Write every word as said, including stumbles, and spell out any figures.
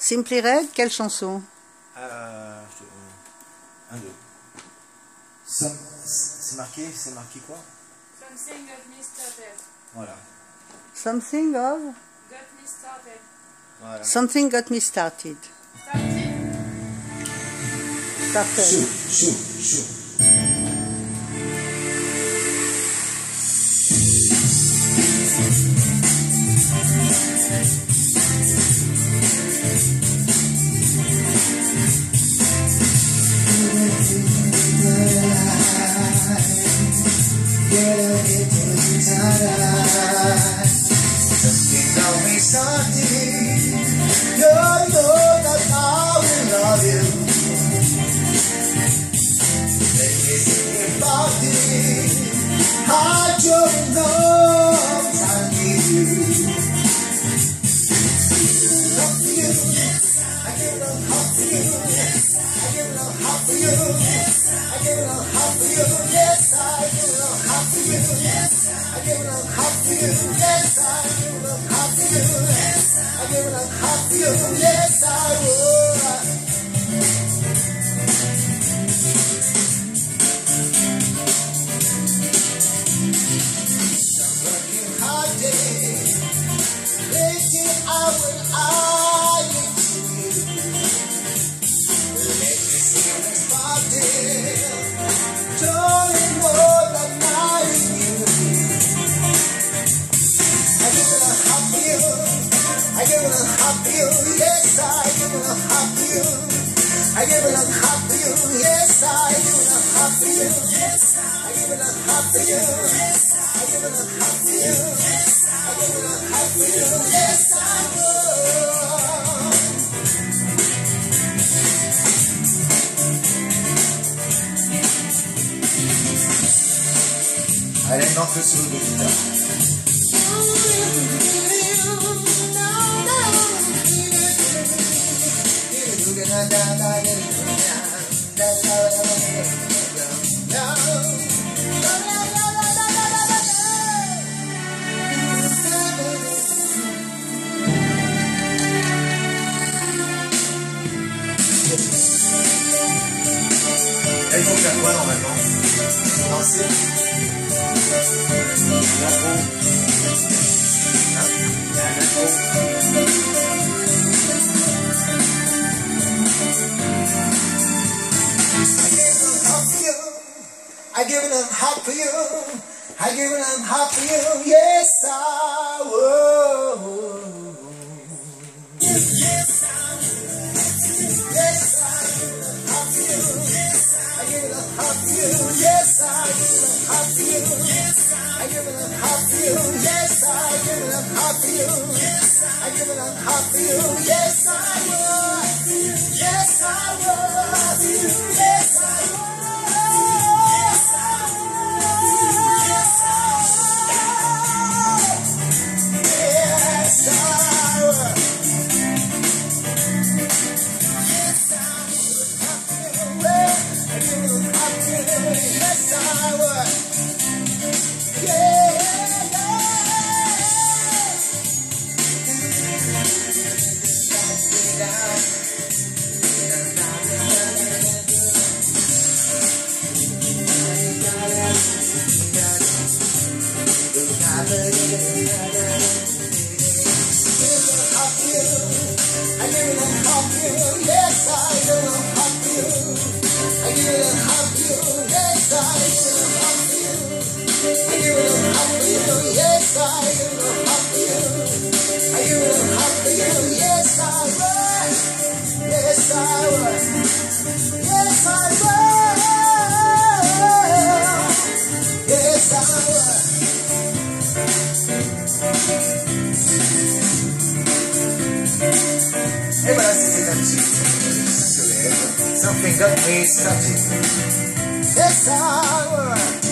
Simply Red, quelle chanson? Euh, un, deux. C'est marqué, c'est marqué quoi? Something got me started. Voilà. Something of? Got me started. Voilà. Something got me started. Started. Started. Chou, chou, chou. Something got me started. You know that I will love you. Let me think about it. I don't know I need you. Love you. I give it all heart for you. I give it all heart for you. I give it all heart for you. Yes, I give it all heart for you. I give it all heart for you. Yes, I give it all heart for you. I give it all heart for you. Yes, I would. I'm working hard day, waiting out when I get to you. Let me see what's started. Darling, more than I knew. I give it a heart for you. I give it a heart for you. Yes, I give it a heart for you. I give it a heart for you. Yes, I give it a heart for you. I give it a heart for you. I give it a heart for you. I give it a heart for you. Yes, I will. Allez, non, que sur le guitare. Là, il faut faire quoi normalement? Danser. L'afro. Hein? Il y a un afro. I give it a heart for you. I give it a heart for you. Yes, I will. Yes, I will. Yes, I give it a heart for you. I give it a heart for you. Yes, I give it a heart for you. I give it a heart for you. Yes, I give it a heart for you. I give it a heart for you. Yes, I will. Yes, I will. Yes, I will. Yes, I would. Yeah, I give it a heart for you. Yes, I give it a heart for you. I give it a heart for you. Yes, I give it a heart for you. I give it a heart for you. Yes, I give it a heart for you. I give it a heart for you. Yes, I will. Yes, I will. Yes, I will. Yes, I will. Et voilà, c'était un petit soleil. Something got me started. Yes, I will.